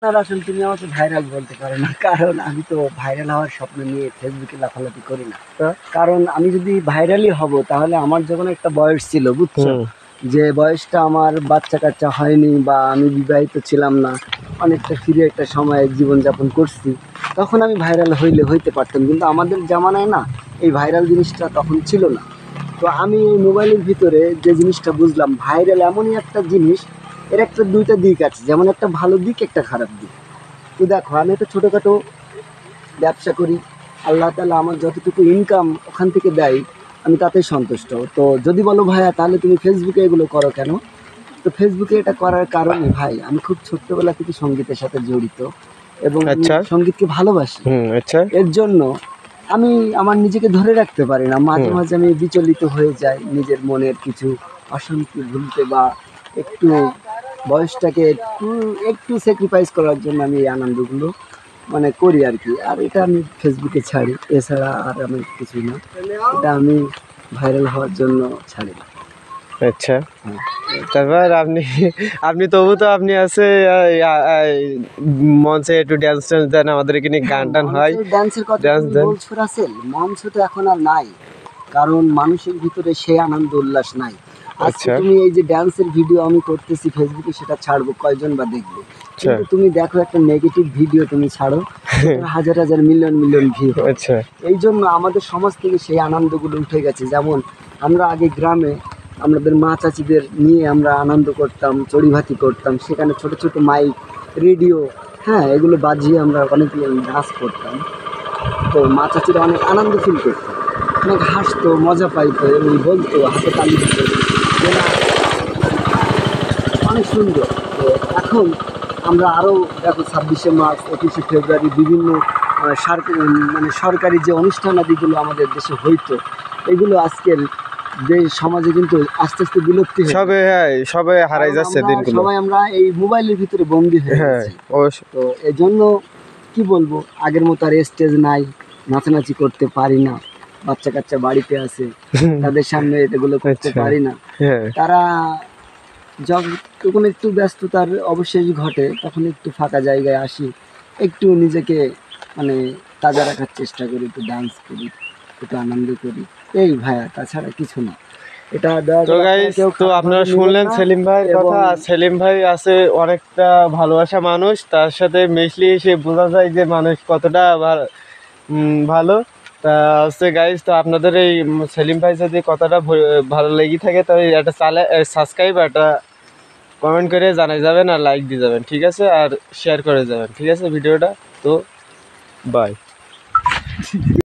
আর আসলে তুমি আমাকে ভাইরাল বলতে পারো না, কারণ আমি তো ভাইরাল হওয়ার স্বপ্ন নিয়ে ফেসবুকে লাফালাফি করি না। কারণ আমি যদি ভাইরালই হব তাহলে আমার যখন একটা বয়স ছিল, বুঝছো, যে বয়সটা আমার বাচ্চা কাচ্চা হয়নি বা আমি বিবাহিত ছিলাম না, অনেকটা ফিরে একটা সময়ে জীবনযাপন করছি, তখন আমি ভাইরাল হইতে পারতাম। কিন্তু আমাদের জামানায় না এই ভাইরাল জিনিসটা তখন ছিল না। তো আমি এই মোবাইলের ভিতরে যে জিনিসটা বুঝলাম, ভাইরাল এমনই একটা জিনিস, এর একটা দুইটা দিক আছে, যেমন একটা ভালো দিক একটা খারাপ দিক। তো দেখো, আমি একটা ছোটোখাটো ব্যবসা করি, আল্লাহ তাআলা আমার যতটুকু ইনকাম ওখান থেকে দেয় আমি তাতেই সন্তুষ্ট। তো যদি বলো ভাইয়া তাহলে তুমি ফেসবুকে এগুলো করো কেন, তো ফেসবুকে এটা করার কারণে ভাই, আমি খুব ছোট্টবেলা থেকে সঙ্গীতের সাথে জড়িত এবং সঙ্গীতকে ভালোবাসি। এর জন্য আমি আমার নিজেকে ধরে রাখতে পারি না, মাঝে মাঝে আমি বিচলিত হয়ে যাই নিজের মনের কিছু অশান্তি ভুলতে, বা একটু বয়সটাকে একটু একটু স্যাক্রিফাইস করার জন্য আমি এই আনন্দগুলো মানে করি আর কি। আর এটা আমি ফেসবুকে ছাড়ি, এছাড়া আর আমি কিছুই না, এটা আমি ভাইরাল হওয়ার জন্য ছাড়ি না। আচ্ছা, তারপর আপনি আপনি তবু তো আপনি আছে মঞ্চে একটু ড্যান্স ট্যান্স দেন, আমাদের এখানে গান টান হয়। ড্যান্সের কথা বলছো রাসেল, মঞ্চ তো এখন আর নাই, কারণ মানুষের ভিতরে সেই আনন্দ উল্লাস নাই। আজকে তুমি এই যে ড্যান্সের ভিডিও আমি করতেছি ফেসবুকে, সেটা ছাড়বো, কয়জন বা দেখবে? কিন্তু তুমি দেখো একটা নেগেটিভ ভিডিও তুমি ছাড়ো, হাজার হাজার মিলিয়ন মিলিয়ন ভিউ। এই জন্য আমাদের সমাজ থেকে সেই আনন্দগুলো উঠে গেছে। যেমন আমরা আগে গ্রামে আমাদের মা চাচিদের নিয়ে আমরা আনন্দ করতাম, চড়িভাতি করতাম, সেখানে ছোট ছোট মাইক, রেডিও, হ্যাঁ, এগুলো বাজিয়ে আমরা অনেক নাচ করতাম। তো মা চাচিরা অনেক আনন্দ ফিল করতো, অনেক হাসতো, মজা পাইতো এবং বলতো, হাতে তালি দিত, অনেক সুন্দর। তো এখন আমরা আরও দেখো 26শে মার্চ, 21শে ফেব্রুয়ারি বিভিন্ন মানে সরকারি যে অনুষ্ঠানাদিগুলো আমাদের দেশে হইতো, এগুলো আজকের যে সমাজে কিন্তু আস্তে আস্তে বিলুপ্তি সবাই হারাই যাচ্ছে দিনগুলো, সবাই আমরা এই মোবাইলের ভিতরে বন্দী হয়ে গেছি। তো এই জন্য কি বলবো, আগের মতো আর স্টেজ নাই, নাচানাচি করতে পারি না, বাচ্চা কাচ্চা বাড়িতে আছে, তাদের সামনে এগুলো করতে পারি না। তারা যখন একটু ব্যস্ততার অবশেষ ঘটে তখন একটু ফাঁকা জায়গায় আসি, একটু নিজেকে মানে তাজা রাখার চেষ্টা করি, একটু ডান্স করি, একটু আনন্দ করি, এই ভাইয়া, তাছাড়া কিছু না। এটা তো আপনারা শুনলেন সেলিম ভাইয়ের কথা। সেলিম ভাই আছে অনেকটা ভালোবাসা মানুষ, তার সাথে মিশলে সে বোঝা যায় যে মানুষ কতটা ভালো। তা হচ্ছে গাইজ, তো আপনাদের এই সেলিম ভাই যদি কথাটা ভালো লেগে থাকে তাহলে একটা সাবস্ক্রাইব, একটা কমেন্ট করে জানাই যাবেন, আর লাইক দিয়ে যাবেন, ঠিক আছে, আর শেয়ার করে যাবেন, ঠিক আছে ভিডিওটা। তো বাই।